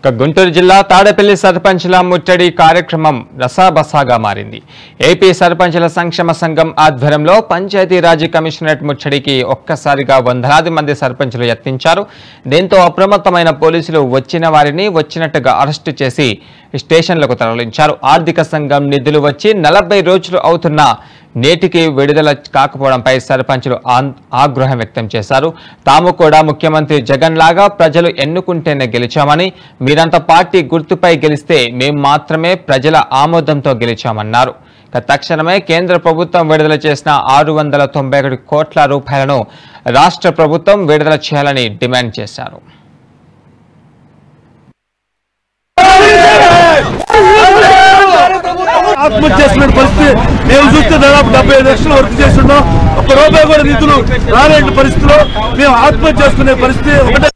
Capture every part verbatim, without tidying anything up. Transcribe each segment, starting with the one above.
గుంటూరు జిల్లా తాడేపల్లి సర్పంచ్ల ముట్టడి కార్యక్రమం రసాబసాగా మారింది. ఏపీ సర్పంచ్ల సంక్షేమ సంఘం ఆధ్వర్యంలో పంచాయతీరాజ్ కమిషనరేట్ ముట్టడికి ఒక్కసారిగా వందలాది మంది సర్పంచ్లు యత్నించారు. దీంతో అప్రమత్తమైన పోలీసులు వచ్చిన వారిని వచ్చినట్టుగా అరెస్టు చేసి స్టేషన్లకు తరలించారు. ఆర్థిక సంఘం నిధులు వచ్చి నలభై రోజులు అవుతున్నా నేటికి విడుదల కాకపోవడంపై సర్పంచులు ఆగ్రహం వ్యక్తం చేశారు. తాము కూడా ముఖ్యమంత్రి జగన్ లాగా ప్రజలు ఎన్నుకుంటేనే గెలిచామని, మీరంతా పార్టీ గుర్తుపై గెలిస్తే మేము మాత్రమే ప్రజల ఆమోదంతో గెలిచామన్నారు. తక్షణమే కేంద్ర ప్రభుత్వం విడుదల చేసిన ఆరు వందల తొంభై ఒకటి కోట్ల రూపాయలను రాష్ట్ర ప్రభుత్వం విడుదల చేయాలని డిమాండ్ చేశారు. ఆత్మహత్య చేసుకునే పరిస్థితి మేము చూస్తే దాదాపు డెబ్బై ఐదు లక్షలు వర్క్ చేస్తున్నాం. ఒక్క రూపాయి కూడా నిధులు రాలేని పరిస్థితిలో మేము ఆత్మహత్య చేసుకునే పరిస్థితి ఒకటే.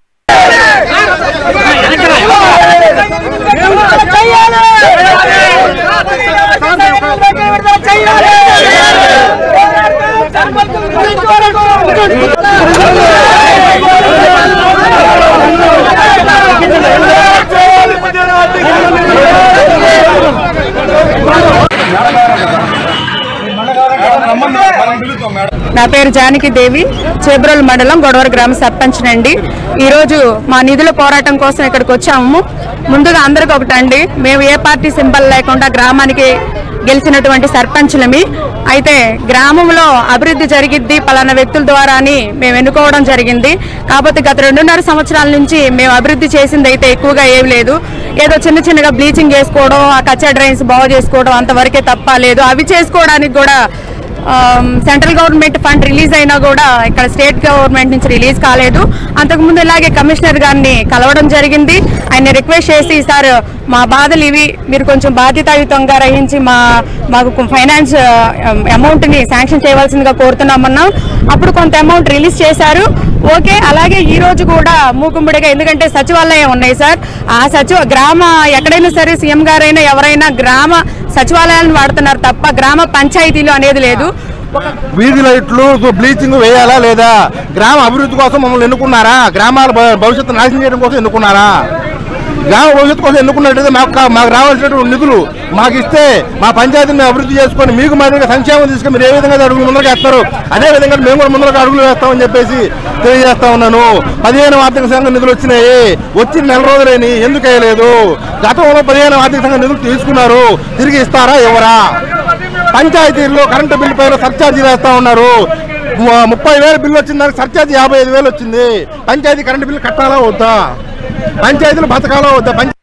నా పేరు జానకి దేవి, చేబ్రోల్ మండలం గొడవర గ్రామ సర్పంచ్ నండి. ఈరోజు మా నిధుల పోరాటం కోసం ఇక్కడికి వచ్చాము. ముందుగా అందరికి ఒకటండి, మేము ఏ పార్టీ సింబల్ లేకుండా గ్రామానికి గెలిచినటువంటి సర్పంచ్లమి. అయితే గ్రామంలో అభివృద్ధి జరిగిద్ది పలానా వ్యక్తుల ద్వారా అని మేము ఎన్నుకోవడం జరిగింది. కాకపోతే గత రెండున్నర సంవత్సరాల నుంచి మేము అభివృద్ధి చేసింది అయితే ఎక్కువగా ఏమి లేదు. ఏదో చిన్న చిన్నగా బ్లీచింగ్ చేసుకోవడం, ఆ కచ్చా డ్రైన్స్ బాగు చేసుకోవడం అంతవరకే తప్ప లేదు. అవి చేసుకోవడానికి కూడా సెంట్రల్ గవర్నమెంట్ ఫండ్ రిలీజ్ అయినా కూడా ఇక్కడ స్టేట్ గవర్నమెంట్ నుంచి రిలీజ్ కాలేదు. అంతకుముందు ఇలాగే కమిషనర్ గారిని కలవడం జరిగింది. ఆయన రిక్వెస్ట్ చేసి, సార్ మా బాధలు ఇవి, మీరు కొంచెం బాధ్యతాయుతంగా గ్రహించి మా మాకు ఫైనాన్స్ అమౌంట్ని శాంక్షన్ చేయవలసిందిగా కోరుతున్నామన్నాం. అప్పుడు కొంత అమౌంట్ రిలీజ్ చేశారు. ఓకే, అలాగే ఈ రోజు కూడా మూకుమ్మడిగా, ఎందుకంటే సచివాలయం ఉన్నాయి సార్, ఆ సచివ గ్రామ ఎక్కడైనా సరే సీఎం గారైనా ఎవరైనా గ్రామ సచివాలయాలను వాడుతున్నారు తప్ప గ్రామ పంచాయతీలు అనేది లేదు. వీధి లైట్లు, బ్లీచింగ్ వేయాలా లేదా? గ్రామ అభివృద్ధి కోసం మమ్మల్ని ఎన్నుకున్నారా? గ్రామాల భవిష్యత్తు నాశనం చేయడం కోసం ఎన్నుకున్నారా? గ్రామ భవిష్యత్తు కోసం ఎన్నుకున్నట్టయితే మాకు మాకు రావాల్సినటువంటి నిధులు మాకు ఇస్తే మా పంచాయతీని అభివృద్ధి చేసుకొని మీకు మాదిరిగా సంక్షేమం తీసుకొని మీరు ఏ విధంగా అడుగులు ముందరకు వేస్తారు, అదే విధంగా మేము కూడా ముందరకు అడుగులు వేస్తామని చెప్పేసి తెలియజేస్తా ఉన్నాను. పదిహేను ఆర్థిక సంఘం నిధులు వచ్చినాయి, వచ్చి నెల రోజులేని ఎందుకు వేయలేదు? గతంలో పదిహేను ఆర్థిక సంఘం నిధులు తీసుకున్నారు, తిరిగి ఇస్తారా ఎవరా? పంచాయతీల్లో కరెంటు బిల్లు పైన సర్ఛార్జీ వేస్తా ఉన్నారు. ముప్పై వేలు బిల్లు వచ్చిన దానికి సర్ఛార్జీ యాభై ఐదు వేలు వచ్చింది. పంచాయతీ కరెంటు బిల్లు కట్టాలా వద్దా? పంచాయతీలు బతకాలా వద్దా?